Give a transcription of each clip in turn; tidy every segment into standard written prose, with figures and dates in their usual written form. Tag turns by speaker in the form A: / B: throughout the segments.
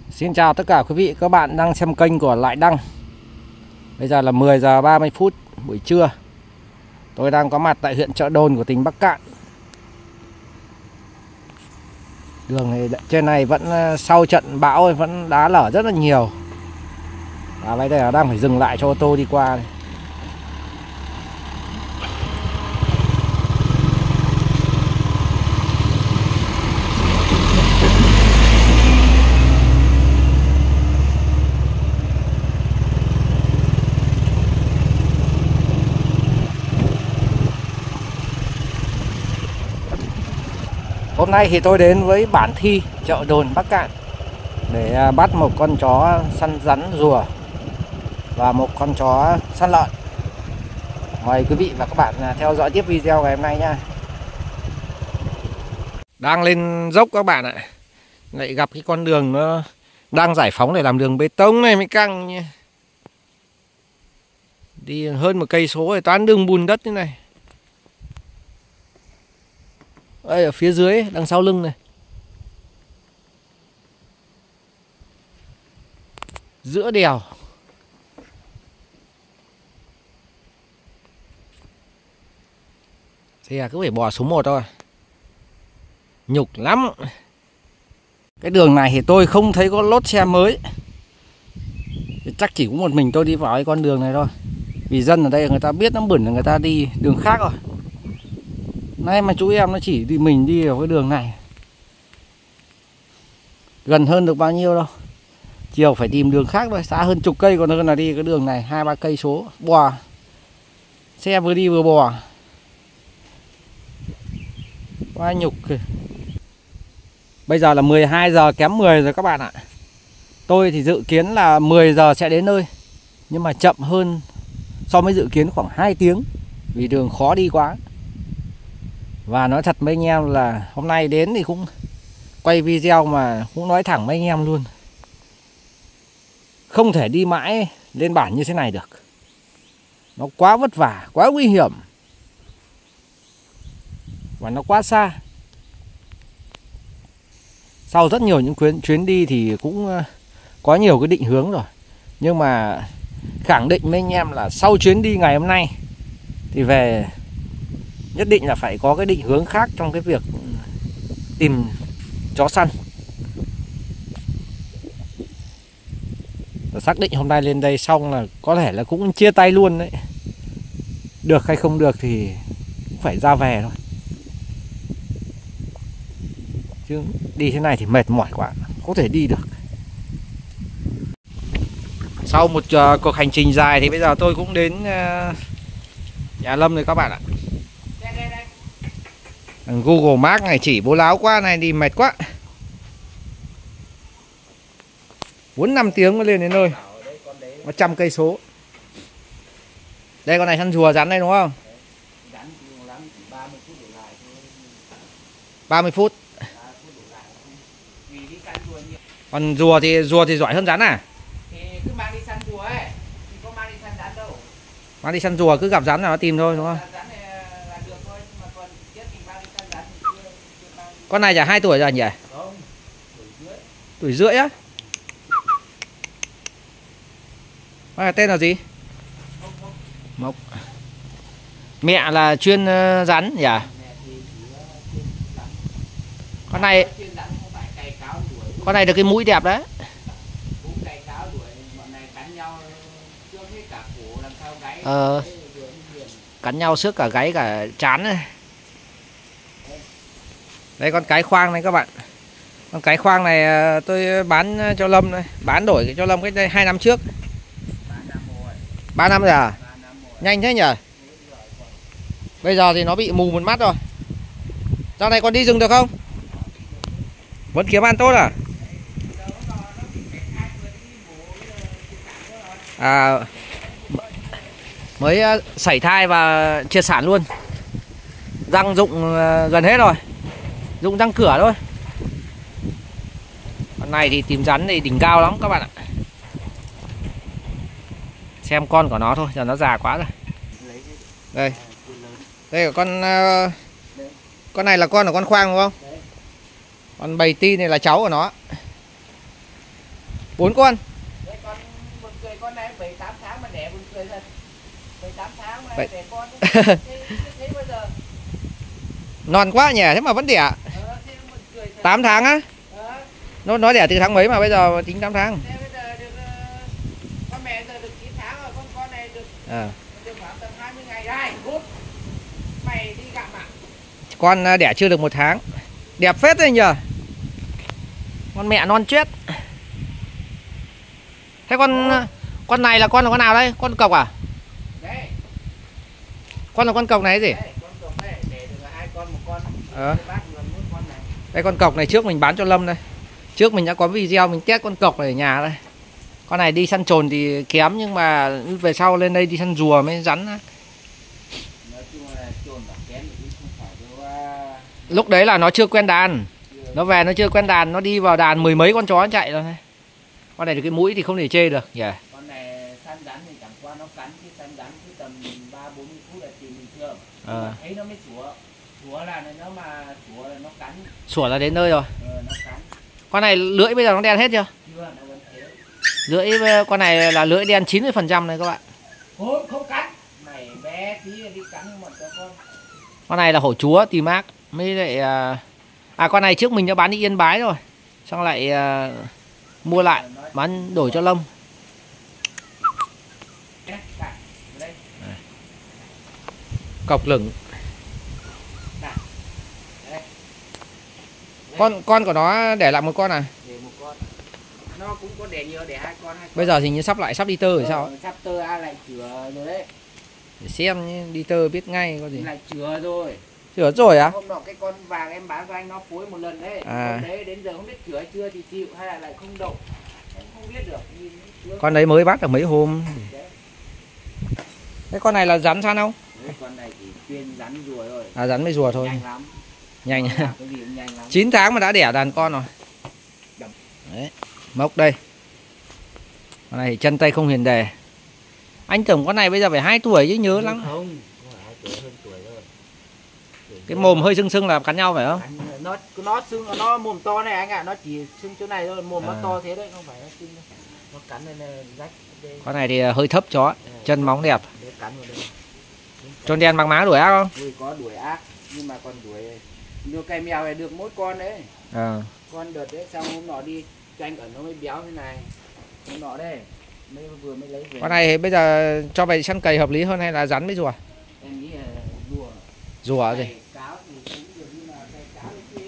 A: Xin chào tất cả quý vị các bạn đang xem kênh của Lại Đăng. Bây giờ là 10 giờ 30 phút buổi trưa. Tôi đang có mặt tại huyện Chợ Đồn của tỉnh Bắc Kạn. Đường này trên này vẫn sau trận bão vẫn đá lở rất là nhiều. Và bây giờ đang phải dừng lại cho ô tô đi qua này. Hôm nay thì tôi đến với Bản Thi, Chợ Đồn, Bắc Kạn để bắt một con chó săn rắn rùa và một con chó săn lợn. Mời quý vị và các bạn theo dõi tiếp video ngày hôm nay nha. Đang lên dốc các bạn ạ. Lại gặp cái con đường nó đang giải phóng để làm đường bê tông này mới căng nha. Đi hơn 1 cây số rồi toàn đường bùn đất như này. Đây ở phía dưới đằng sau lưng này. Giữa đèo. Xe cứ phải bò số 1 thôi. Nhục lắm. Cái đường này thì tôi không thấy có lốt xe mới. Chắc chỉ có một mình tôi đi vào cái con đường này thôi. Vì dân ở đây người ta biết nó bẩn là người ta đi đường khác rồi. Nay mà chú em nó chỉ đi mình đi ở cái đường này. Gần hơn được bao nhiêu đâu. Chiều phải tìm đường khác thôi, xa hơn chục cây còn hơn là đi cái đường này 2-3 cây số. Bò. Xe vừa đi vừa bò. Quá nhục kìa. Bây giờ là 12 giờ kém 10 rồi các bạn ạ. Tôi thì dự kiến là 10 giờ sẽ đến nơi. Nhưng mà chậm hơn so với dự kiến khoảng 2 tiếng. Vì đường khó đi quá. Và nói thật với anh em là hôm nay đến thì cũng quay video mà cũng nói thẳng với anh em luôn. Không thể đi mãi lên bản như thế này được. Nó quá vất vả, quá nguy hiểm. Và nó quá xa. Sau rất nhiều những chuyến đi thì cũng có nhiều cái định hướng rồi. Nhưng mà khẳng định với anh em là sau chuyến đi ngày hôm nay thì về nhất định là phải có cái định hướng khác trong cái việc tìm chó săn. Và xác định hôm nay lên đây xong là có thể là cũng chia tay luôn đấy. Được hay không được thì cũng phải ra về thôi. Chứ đi thế này thì mệt mỏi quá, không thể đi được. Sau một cuộc hành trình dài thì bây giờ tôi cũng đến nhà Lâm rồi các bạn ạ. Google Maps này chỉ bố láo quá này, đi mệt quá. 4-5 tiếng mới lên đến nơi. 100 cây số. Đây con này săn rùa rắn đây đúng không? 30 phút. Còn rùa thì giỏi hơn rắn à?
B: Thì cứ mang đi săn rùa ấy, thì có mang đi săn rắn đâu.
A: Mang đi săn rùa cứ gặp rắn là nó tìm thôi đúng không? Con này chả 2 tuổi rồi nhỉ?
B: Không,
A: Tuổi rưỡi á? Con này tên là gì? Mộc. Mẹ là chuyên rắn nhỉ? Con này được cái mũi đẹp đấy. Cắn nhau xước cả gáy cả trán này. Đây con cái khoang này các bạn. Con cái khoang này tôi bán cho Lâm đây. Bán đổi cho Lâm cách đây 2 năm trước. 3 năm rồi à? Nhanh thế nhỉ? Bây giờ thì nó bị mù một mắt rồi. Dạo này còn đi rừng được không? Vẫn kiếm ăn tốt à? À, mới sảy thai và triệt sản luôn. Răng rụng gần hết rồi. Rụng răng cửa thôi. Con này thì tìm rắn thì đỉnh cao lắm các bạn ạ. Xem con của nó thôi, giờ nó già quá rồi. Đây. Đây là con này là con của con khoang đúng không? Con bầy ti này là cháu của nó. 4 con.
B: Đấy, con buồn cười, con này 7-8 tháng mà đẻ buồn cười thật. 7-8 tháng mà
A: Vậy-
B: đẻ con thế bao giờ.
A: Non quá nhỉ, thế mà vẫn đẻ.
B: Thế buồn cười thật.
A: 8 tháng á? Nó đẻ từ tháng mấy mà bây giờ tính 8 tháng.
B: Thế bây giờ được con mẹ giờ được 9 tháng rồi, con này được được khoảng tầm 20 ngày đây. Cút. Mày đi gặm à?
A: Con đẻ chưa được 1 tháng. Đẹp phết đấy nhờ. Con mẹ non chết. Thế con này là con nào đây? Con cọc à?
B: Đấy.
A: Con là con cọc này gì?
B: Đấy, con cọc này để được 2 con, 1 con. Bác còn muốn con này.
A: Đây con cọc này trước mình bán cho Lâm đây. Trước mình đã có video mình test con cọc này ở nhà đây. Con này đi săn trồn thì kém, nhưng mà về sau lên đây đi săn rùa mới rắn.
B: Nói chung là trồn là kém thì không phải đâu.
A: Lúc đấy là nó chưa quen đàn. Nó về nó chưa quen đàn, nó đi vào đàn 10 mấy con chó nó chạy rồi. Con này được cái mũi thì không thể chê được. Yeah.
B: Con này săn rắn thì chẳng qua nó cắn, chứ săn rắn cứ tầm 3-40 phút là tìm bình thường. Thấy nó mới sủa. Sủa là nó mà sủa là nó cắn.
A: Sủa là đến nơi rồi.
B: Nó cắn.
A: Con này lưỡi bây giờ nó đen hết chưa?
B: Chưa, nó vẫn thế.
A: Lưỡi con này là lưỡi đen 90% này các bạn.
B: Không cắn. Mày bé tí đi cắn một cho con.
A: Con này là hổ chúa Tì Mác. Mới lại con này trước mình đã bán đi Yên Bái rồi. Xong lại mua lại bán đổi cho Lâm. Cọc lửng. Con của nó để lại 1 con à?
B: Để 1 con. Nó cũng có đẻ nhiều, để 2 con.
A: Bây giờ thì như sắp đi tơ rồi sao?
B: Sắp tơ lại chữa rồi đấy.
A: Để xem đi tơ biết ngay có gì.
B: Lại chữa rồi.
A: Chữa rồi á?
B: Hôm nọ cái con vàng em bán cho anh nó phối 1 lần đấy. Con đấy đến giờ không biết chữa chưa thì chịu hay là lại không đậu. Em không biết được.
A: Con đấy mới bắt được mấy hôm. Cái con này là rắn săn không?
B: Đấy, con này chỉ chuyên rắn rùa thôi.
A: Rắn với rùa thôi.
B: Nhanh lắm.
A: Nhanh.
B: Cái gì cũng nhanh lắm.
A: 9 tháng mà đã đẻ đàn con rồi. Đấy, mốc đây. Con này chân tay không hiền đề. Anh tưởng con này bây giờ phải 2 tuổi chứ nhớ lắm.
B: Không, 2 tuổi hơn tuổi rồi.
A: Cái mồm hơi sưng sưng là cắn nhau phải không?
B: Nó sưng, nó mồm to này anh ạ, nó chỉ sưng chỗ này thôi, mồm nó to thế đấy, không phải nó sưng đâu. Nó cắn lên rách.
A: Con này thì hơi thấp chó, chân móng đẹp.
B: Để cắn vào đây.
A: Tròn đen bằng má đuổi ác không?
B: Ui, có đuổi ác, nhưng mà còn đuổi nhiều cây mèo này được mỗi con đấy. Con đợt đấy xong hôm nọ đi tranh ẩn nó mới béo thế này. Hôm nọ đây vừa mới lấy về.
A: Con này bây giờ cho về săn cầy hợp lý hơn hay là rắn với rùa?
B: Em nghĩ là rùa.
A: Rùa gì?
B: Cáo thì cũng được, nhưng mà cái cáo thì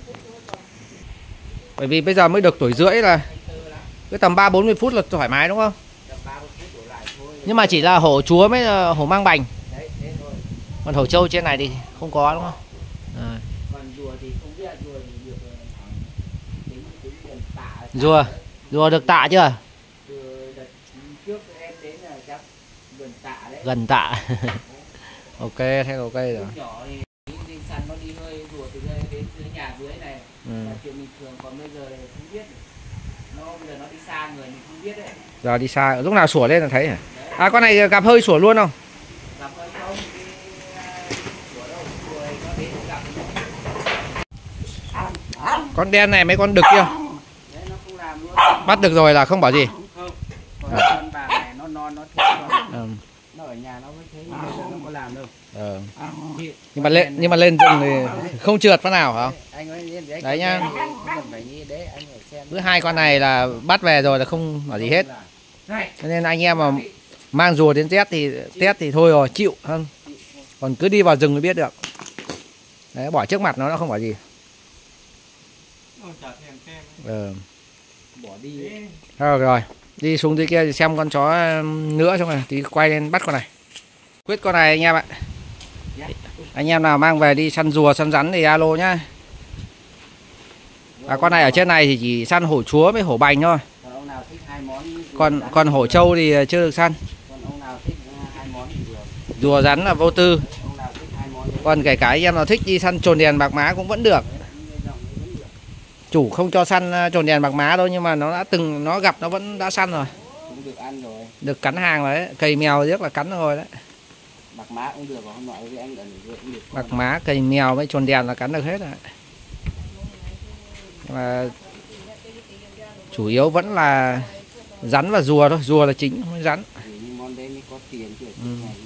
A: Bởi vì bây giờ mới được tuổi rưỡi là cứ tầm 3-40 phút là thoải mái đúng không? Nhưng mà chỉ là hổ chúa với hổ mang bành. Còn hổ trâu trên này thì không có đúng không?
B: Còn rùa thì không biết, rùa thì được tính gần tạ.
A: Rùa được tạ chưa?
B: Đợt trước em đến là chắc gần tạ đấy.
A: Gần tạ. Ok, thế ok rồi.
B: Nhỏ thì đi săn nó đi hơi rùa từ đây đến dưới nhà dưới này là chuyện bình thường, còn bây giờ thì không biết. Bây giờ nó đi xa người mình không biết đấy.
A: Giờ đi xa, lúc nào sủa lên là thấy hả? Con này gặp hơi sủa luôn không?
B: Gặp hơi không, sủa đâu, sủa nó đến gặp.
A: Con đen này mấy con đực chưa?
B: Đấy, nó không làm luôn.
A: Bắt được rồi là không bảo gì.
B: Không. Còn con vàng này nó non nó thế thôi. Nó ở nhà nó mới thế, nhưng mà nó không có làm đâu.
A: Nhưng mà lên rừng thì không trượt phát nào hả không?
B: Anh ơi,
A: đấy nhá.
B: Không cần phải như đấy, anh phải xem.
A: Cứ 2 con này là bắt về rồi là không bảo gì hết. Cho nên anh em mà mang rùa đến test thì thôi rồi, chịu hơn. Còn cứ đi vào rừng mới biết được. Đấy, bỏ trước mặt nó không bảo gì.
B: Bỏ đi.
A: Rồi, đi xuống dưới kia thì xem con chó nữa, xong rồi tí quay lên bắt con này. Quyết con này anh em ạ. Anh em nào mang về đi săn rùa, săn rắn thì alo nhá. Con này ở trên này thì chỉ săn hổ chúa với hổ bành thôi. Còn hổ trâu thì chưa được săn. Rùa rắn là vô tư. Còn kể cả anh em nào thích đi săn trồn đèn bạc má cũng vẫn được. Chủ không cho săn trồn đèn bạc má đâu, nhưng mà nó gặp nó vẫn đã săn rồi.
B: Cũng được ăn rồi.
A: Được cắn hàng rồi đấy, cầy mèo rất là cắn rồi đấy.
B: Bạc má cũng được, hôm nọ với anh ẩn cũng được.
A: Bạc má, cầy mèo với trồn đèn là cắn được hết rồi. Mà Chủ yếu vẫn là rắn và rùa thôi, rùa là chính, không rắn.
B: Nhưng món đấy mới có tiền chứ.